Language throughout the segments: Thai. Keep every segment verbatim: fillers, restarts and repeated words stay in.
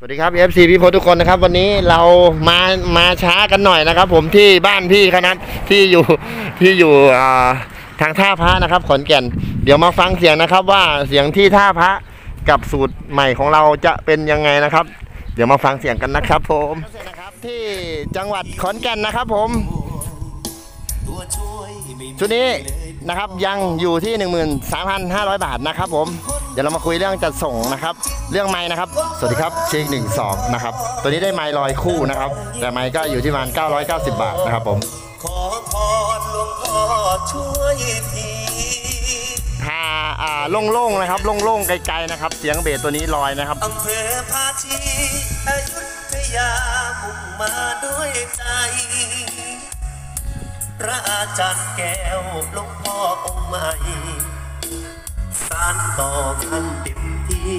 สวัสดีครับ เอฟ ซี พี่พศทุกคนนะครับวันนี้เรามามาช้ากันหน่อยนะครับผมที่บ้านพี่คณะที่อยู่ที่อยู่ทางท่าพระนะครับขอนแก่นเดี๋ยวมาฟังเสียงนะครับว่าเสียงที่ท่าพระกับสูตรใหม่ของเราจะเป็นยังไงนะครับเดี๋ยวมาฟังเสียงกันนะครับผมที่จังหวัดขอนแก่นนะครับผมชุดนี้นะครับยังอยู่ที่ หนึ่งหมื่นสามพันห้าร้อย บาทนะครับผมเดี๋ยวเรามาคุยเรื่องจัดส่งนะครับเรื่องไม้นะครับสวัสดีครับเช็คหนึ่งสองนะครับตัวนี้ได้ไม้ลอยคู่นะครับแต่ไม้ก็อยู่ที่ประมาณเก้าร้อยเก้าสิบบาทนะครับผมขอพรหลวงพ่อช่วยทีถ้าอ่าโล่งๆนะครับโล่งๆไกลๆนะครับเสียงเบสตัวนี้ลอยนะครับอำเภอภาชีอยุธยามุ่งมาด้วยใจพระอาจารย์แก้วหลวงพ่อองค์ใหม่สานต่อท่านเต็มที่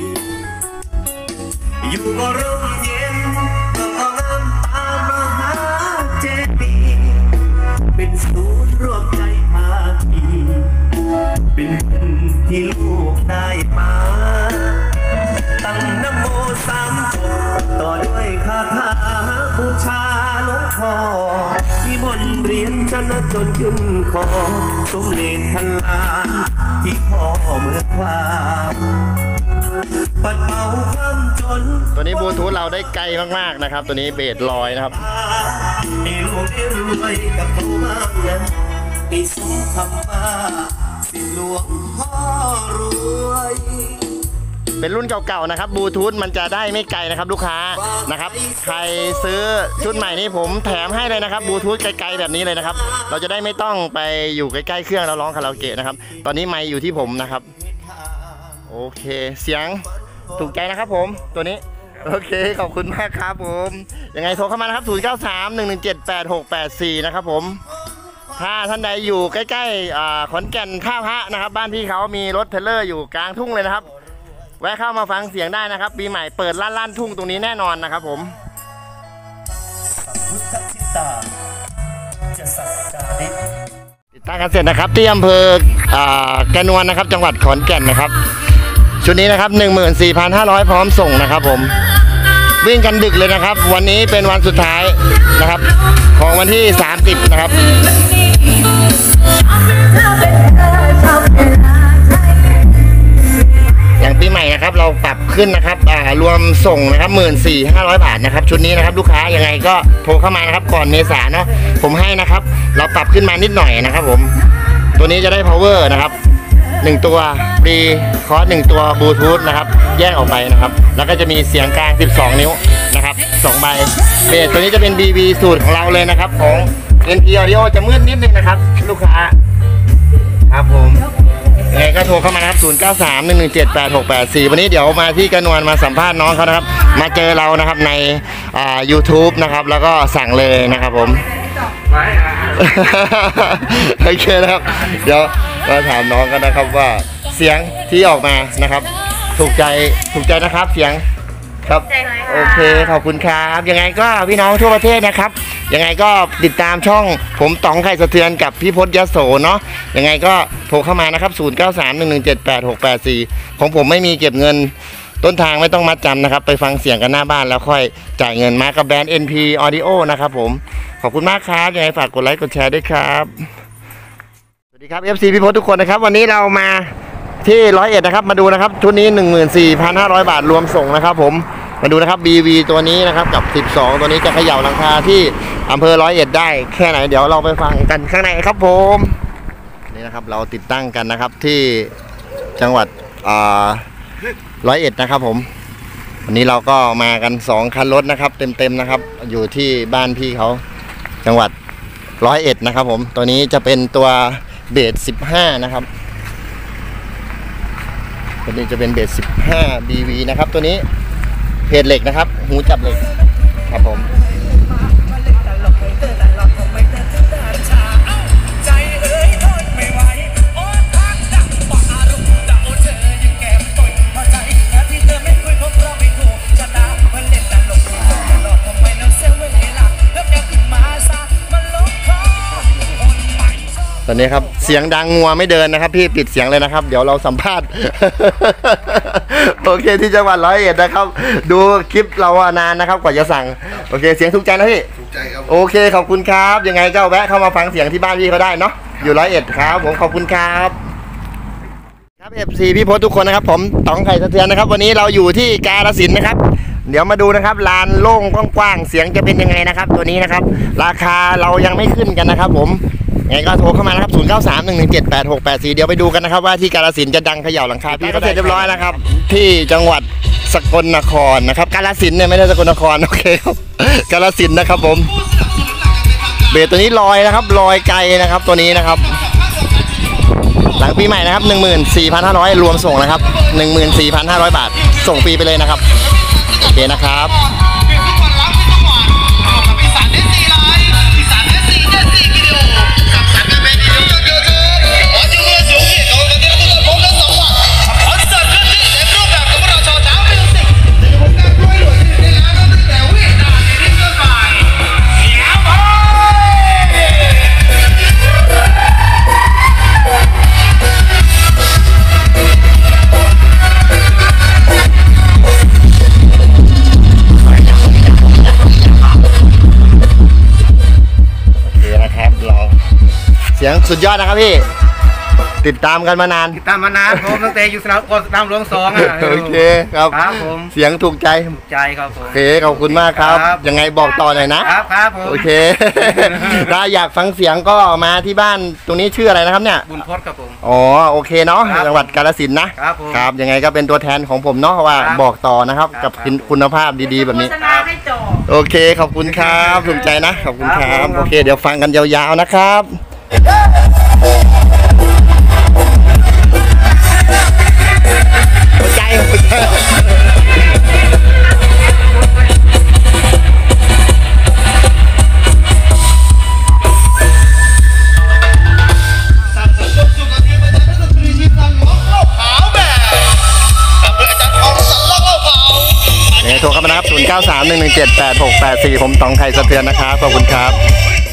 อยู่ก็ร่มเย็นก็เอาน้ำตามหาเจดีย์เป็นศูนย์รวมใจภาคีเป็นที่ลูกได้มาตั้งนะโมสามจบต่อด้วยคาถาบูชาหลวงพ่อที่มนต์เรียนจนจนขึ้นคอสมเด็จทันลานที่พ่อเมื่อความปัดเป่าความจนตัวนี้บลูทูธเราได้ไกลมากๆนะครับตัวนี้เบสลอยนะครับให้ลูกได้รวยกับเขาบ้างนะให้สมคำว่าสิหลวงพ่อรวยเป็นรุ่นเก่าๆนะครับบลูทูธมันจะได้ไม่ไกลนะครับลูกค้านะครับใครซื้อชุดใหม่นี้ผมแถมให้เลยนะครับบลูทูธไกลๆแบบนี้เลยนะครับเราจะได้ไม่ต้องไปอยู่ใกล้ๆเครื่องแล้วร้องคาราโอเกะนะครับตอนนี้ไมค์อยู่ที่ผมนะครับโอเคเสียงถูกใจนะครับผมตัวนี้โอเคขอบคุณมากครับผมยังไงโทรเข้ามานะครับศูนย์ เก้า สาม หนึ่ง หนึ่ง เจ็ด แปด หก แปด สี่นะครับผมถ้าท่านใดอยู่ใกล้ๆขอนแก่นท่าพระนะครับบ้านพี่เขามีรถเทรลเลอร์อยู่กลางทุ่งเลยนะครับแวะเข้ามาฟังเสียงได้นะครับปีใหม่เปิดลั่นลั่นทุ่งตรงนี้แน่นอนนะครับผมติดตั้งกันเสร็จนะครับที่อำเภอกระนวนนะครับจังหวัดขอนแก่นนะครับชุดนี้นะครับ หนึ่งหมื่นสี่พันห้าร้อย พร้อมส่งนะครับผมวิ่งกันดึกเลยนะครับวันนี้เป็นวันสุดท้ายนะครับของวันที่สามสิบนะครับอย่างปีใหม่นะครับเราปรับขึ้นนะครับรวมส่งนะครับ หนึ่งหมื่นสี่พันห้าร้อย บาทนะครับชุดนี้นะครับลูกค้ายังไงก็โทรเข้ามานะครับก่อนเมษาเนาะผมให้นะครับเราปรับขึ้นมานิดหน่อยนะครับผมตัวนี้จะได้ power นะครับหนึ่งตัวรีคอร์สหนึ่งตัวบลูทูธนะครับแยกออกไปนะครับแล้วก็จะมีเสียงกลางสิบสองนิ้วนะครับสองใบเบสตัวนี้จะเป็น บี บี สูตรของเราเลยนะครับของ เอ็น พี Audio จะมืดนิดนึงนะครับลูกค้าครับผมยังไงก็โทรเข้ามานะครับศูนย์ เก้า สาม หนึ่ง หนึ่ง เจ็ด แปด หก แปด สี่วันนี้เดี๋ยวมาที่กระนวนมาสัมภาษณ์น้องเขานะครับมาเจอเรานะครับในอ่า ยูทูบ นะครับแล้วก็สั่งเลยนะครับผมโอเคนะครับเดี๋ยวมาถามน้องกันนะครับว่าเสียงที่ออกมานะครับถูกใจถูกใจนะครับเสียงครับโอเคขอบคุณครับยังไงก็พี่น้องทั่วประเทศนะครับยังไงก็ติดตามช่องผมต๋องไข่สะเทือนกับพี่พจน์ยโสเนาะยังไงก็โทรเข้ามานะครับศูนย์ เก้า สาม หนึ่ง หนึ่ง เจ็ด แปด หก แปด สี่ของผมไม่มีเก็บเงินต้นทางไม่ต้องมัดจำนะครับไปฟังเสียงกันหน้าบ้านแล้วค่อยจ่ายเงินมากับแบรนด์ เอ็น พี Audio นะครับผมขอบคุณมากครับยังไงฝากกดไลค์กดแชร์ด้วยครับสวัสดีครับ เอฟ ซี พี่พศทุกคนนะครับวันนี้เรามาที่ร้อยเอ็ดนะครับมาดูนะครับชุดนี้ หนึ่งหมื่นสี่พันห้าร้อย บาทรวมส่งนะครับผมมาดูนะครับ บี วี ตัวนี้นะครับกับสิบสองตัวนี้จะเขย่าหลังคาที่อำเภอร้อยเอ็ดได้แค่ไหนเดี๋ยวเราไปฟังกันข้างในครับผมนี่นะครับเราติดตั้งกันนะครับที่จังหวัดร้อยเอ็ดนะครับผมวันนี้เราก็มากันสองคันรถนะครับเต็มๆนะครับอยู่ที่บ้านพี่เขาจังหวัดร้อยเอ็ดนะครับผมตัวนี้จะเป็นตัวเบสสิบห้านะครับตัวนี้จะเป็นเบสสิบห้า บี วี นะครับตัวนี้เพจเหล็กนะครับหูจับเหล็กครับผมตอนนี้ครับเสียงดังงัวไม่เดินนะครับพี่ปิดเสียงเลยนะครับเดี๋ยวเราสัมภาษณ์ โอเคที่จังหวัดร้อยเอ็ดนะครับดูคลิปเรานานนะครับกว่าจะสั่งโอเคเสียงถูกใจนะพี่ถูกใจครับโอเคขอบคุณครับยังไงก็แวะเข้ามาฟังเสียงที่บ้านพี่เขาได้เนาะอยู่ร้อยเอ็ดครับผมขอบคุณครับครับเอฟซีพี่พศทุกคนนะครับผมต๋องไข่สะเทือนนะครับวันนี้เราอยู่ที่กาฬสินธุ์นะครับเดี๋ยวมาดูนะครับลานโล่งกว้างๆเสียงจะเป็นยังไงนะครับตัวนี้นะครับราคาเรายังไม่ขึ้นกันนะครับผมไงก็โทรเข้ามานะครับศูนย์ เก้า สาม หนึ่ง หนึ่ง เจ็ด แปด หก แปด สี่เดี๋ยวไปดูกันนะครับว่าที่กาฬสินธุ์จะดังเขย่าหลังคาพี่ก็เสร็จเรียบร้อยแล้วครับที่จังหวัดสกลนครนะครับกาฬสินธุ์เนี่ยไม่ใช่สกลนครโอเคครับกาฬสินธุ์นะครับผมเบสตัวนี้ลอยนะครับลอยไกลนะครับตัวนี้นะครับหลังปีใหม่นะครับ หนึ่งหมื่นสี่พันห้าร้อย รวมส่งนะครับ หนึ่งหมื่นสี่พันห้าร้อย บาทส่งฟรีไปเลยนะครับโอเคนะครับเสียงสุดยอดนะครับพี่ติดตามกันมานานติดตามมานานผมตั้งแต่อยู่สนามกอล์ฟสนามหลวงสองอ่ะโอเคครับครับผมเสียงถูกใจถูกใจครับผมโอเคขอบคุณมากครับยังไงบอกต่อหน่อยนะครับครับผมโอเคถ้าอยากฟังเสียงก็มาที่บ้านตรงนี้ชื่ออะไรนะครับเนี่ยบุญพจน์ครับผมอ๋อโอเคเนาะจังหวัดกาฬสินธุ์นะครับครับยังไงก็เป็นตัวแทนของผมเนาะว่าบอกต่อนะครับกับคุณภาพดีๆแบบนี้โอเคขอบคุณครับถูกใจนะขอบคุณครับโอเคเดี๋ยวฟังกันยาวๆนะครับหัวใจหัวใจโทรเข้ามานะครับศูนย์ เก้า สาม หนึ่ง หนึ่ง เจ็ด แปด หก แปด สี่ผมต๋องไข่สะเทือนนะครับขอบคุณครับ